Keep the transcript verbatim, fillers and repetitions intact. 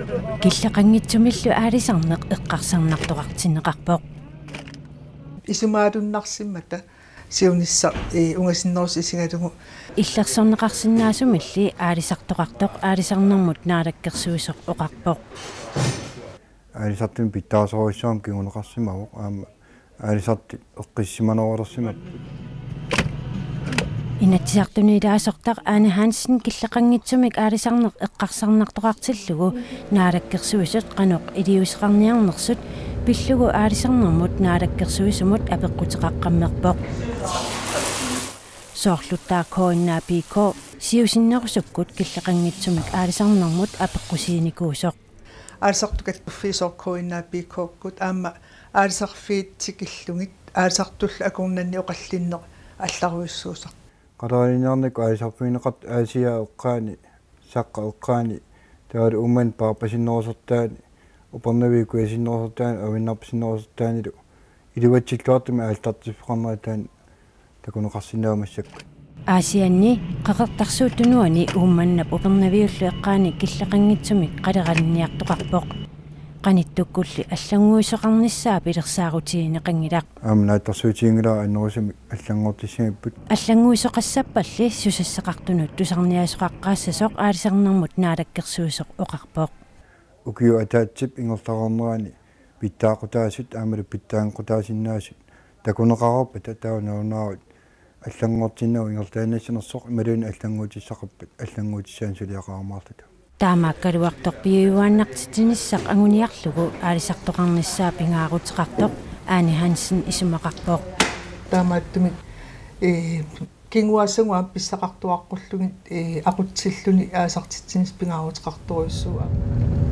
Killaqanngitsumillu aalisarneq eqqarsarnartoqartinneqarpoq. Isumaalunnarsиммата сиунисса э унгассиннерус исигалугу иллерсорнеқарсинаасумилли аалисартоқартоқ аалисарнэрмут наалаккерсуисоқ оқарпоқ. аалисартин питтаасоруиссаам кигунеқарсимавоқ аама аалисарти эққиссиманерулерсимап инатсиартунилаасортақ Ане Хансен киллақангитсумик аалисарнеқ эққарсарнартоқартиллугу наалаккерсуисут қанеқ илиусеқарниарнерсут пиллугу аалисарнэрмут наалаккерсуисумут апеққутеқаққаммерпоқ. соорлуттаа коиннаа пико сиусиннерусуккут киллақангитсумик аалисарнэрмут апеққусииникуусоқ. аалисартукат уффисоор коиннаа пикооккут аама аалисарфиит тикиллугит аалисартулла акорнанни оқаллиннеқ алларуиссуусақ. qadaaliñarnik aalisarpuineqat aasiya eqqaani saqqa eqqaani taali umman paappasinnerusertaani upernaviiku asinnerusertaani avinnarpisinnerusertaanilu iluvatsilluartumi aaltartiffiqarneritaani takuneqarsinaumassakku аасианни қақертарсуутунуани уумманнап упернавиуллу эққаани киллақангитсумик қалеранниартоқарпоқ qanitukkulli аллангуисоқарниссаа пилерсаарутиинеқангилақ аамнаатарсуутиингила аннерусами аллангортиссимиппут аллангуисоқассаппалли сусассақартунут тусарниасоқаққаассасоқ аалисарнэрмут наалаккерсуисоқ оқарпоқ укиу атаатсип ингерлақарнерани питтаақутаасут аамалу питтаанқутаасиннаасут такунеқарерпа татаунаунаавут аллангортиннау ингертаанассинерсоқ ималуни аллангуутиссақарпат аллангуутиссаан сулиақарамаарлута таамааккалуартор пиуюааннартитиниссақ агуниарлугу аалисартоқарниссаа пингаарутеқартоқ Ане Хансен исумақарпоқ таамааттумик э кингуассангуа писсақартуаққуллугит э ақутсиллуни аасартитсинис пингаарутеқарторуйссуа